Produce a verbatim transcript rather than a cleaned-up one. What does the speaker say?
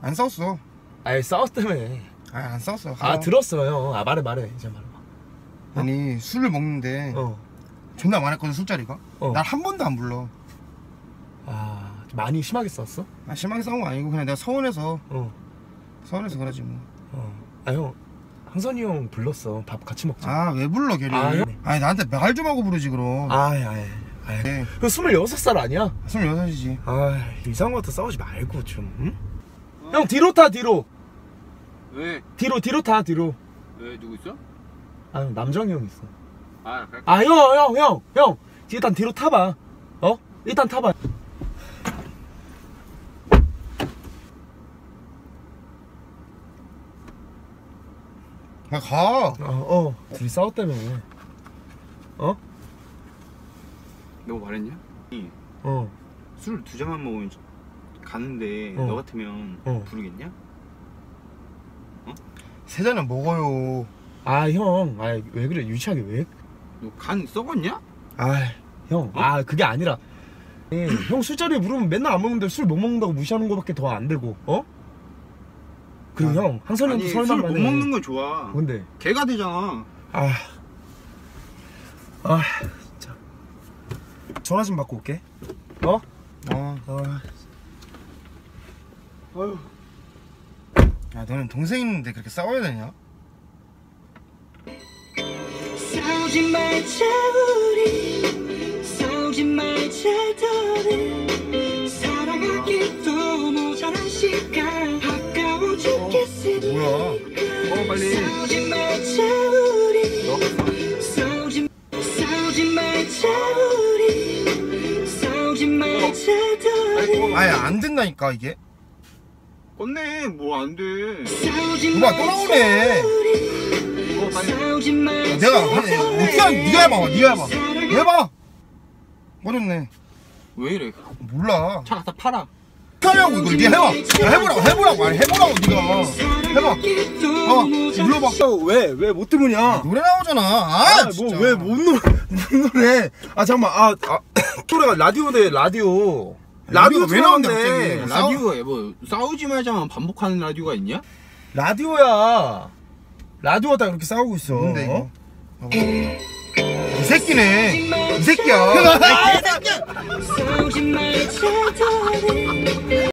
안 싸웠어. 아이 싸웠다며. 아 안 싸웠어. 아 들었어 형. 아 말해 말해 이제 말해봐. 어? 아니 술을 먹는데 어. 존나 많았거든 술자리가. 어. 날 한 번도 안 불러. 아 많이 심하게 싸웠어? 아 심하게 싸운 거 아니고 그냥 내가 서운해서. 어. 서운해서 그러지 뭐. 어. 아 형 항선이 형 불렀어. 밥 같이 먹자. 아 왜 불러 걔를? 아, 형? 아니 나한테 말 좀 하고 부르지 그럼. 아이 아이 아이. 네. 그 스물여섯 살 아니야? 스물여섯이지. 아 이상한 거 같아 싸우지 말고 좀. 응? 어? 형 뒤로 타 뒤로. 왜? 뒤로 뒤로 타 뒤로. 왜 누구 있어? 아 남정이 형 있어. 아 그래? 아 형 형 형 형 일단 뒤로 타봐. 어? 일단 타봐. 야 가. 어, 어. 둘이 싸웠다며. 어? 너 말했냐? 어. 술 두 잔만 먹으면 가는데 어. 너 같으면 어. 부르겠냐? 세 잔은 먹어요. 아 형, 아 왜 그래 유치하게 왜? 너 간 썩었냐? 아 형, 어? 아 그게 아니라. 예, 형 술자리에 부르면 맨날 안 먹는데 술 못 먹는다고 무시하는 거밖에 더 안 되고, 어? 그리고 아, 형 항선이 형도 아니 설만 술 못 먹는 건 좋아. 뭔데? 개가 되잖아. 아, 아, 진짜. 전화 좀 받고 올게. 어? 어. 아, 어휴. 야 너는 동생 있는데 그렇게 싸워야 되냐? 싸우지 말자 우리 싸우지 말자 더는 사랑하기도 모자란 시간 아까워 죽겠으니 뭐야? 어 빨리. 싸우지 말자 우리 싸우지 싸우지 말자 우리 싸우지 말자 더는 아니 안 된다니까 이게. 껐네. 뭐 안 돼. 싸우지 누가 또 나오네. 어 빨리. 싸우지 말자 내가 아니, 어떻게 하냐? 네가 해봐. 네가 해봐. 해봐. 어렵네. 왜 이래? 몰라. 차 갖다 팔아. 하냐고 이걸 네가 해봐. 야, 해보라고 해보라고 아니 해보라고 네가. 해봐. 어 눌러봐. 왜? 왜 못 들으냐? 노래 나오잖아. 아, 진짜. 뭐 왜 못 노래? 못 노래? 아 잠깐만, 아, 아 노래가 라디오네 라디오. 라디오 왜 나온대 틀었는데. 갑자기? 라디오에 뭐 싸우지 말자만 반복하는 라디오가 있냐? 라디오야. 라디오다 그렇게 싸우고 있어. 뭔데 이거? 어? 어. 이 새끼네. 이 새끼야. 싸우지 말자 더는